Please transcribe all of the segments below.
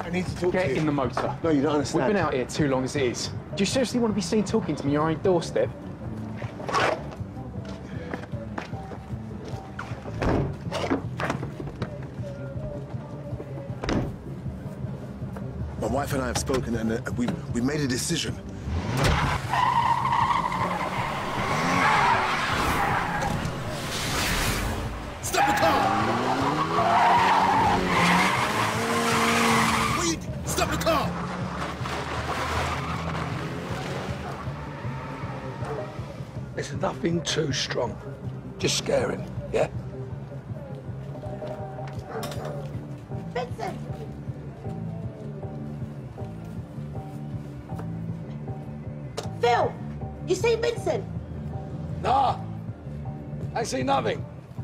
I need to talk to you. Get in the motor. No, you don't understand. We've been out here too long as it is. Do you seriously want to be seen talking to me on your own doorstep? My wife and I have spoken, and we made a decision. Stop the car! Wait! Stop the car! There's nothing too strong. Just scaring, yeah? Vincent! Phil! You see Vincent? Nah! I see nothing.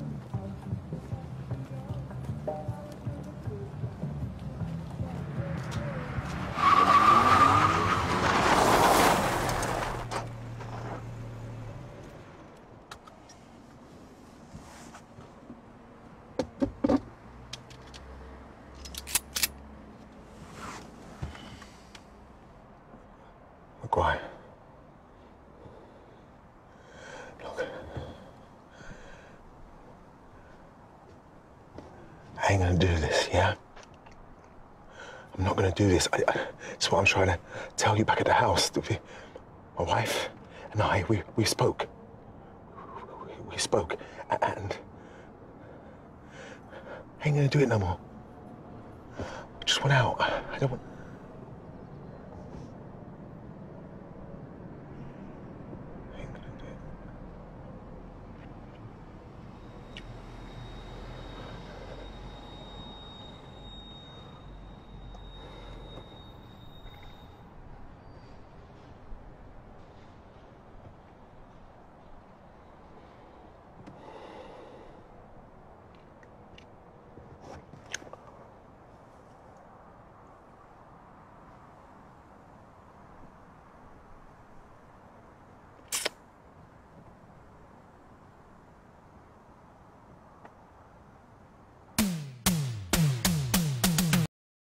Maguire. Look. I ain't gonna do this, yeah? I'm not gonna do this. It's what I'm trying to tell you back at the house. My wife and I, we spoke. We spoke, and I ain't gonna do it no more. I just want out. I don't want...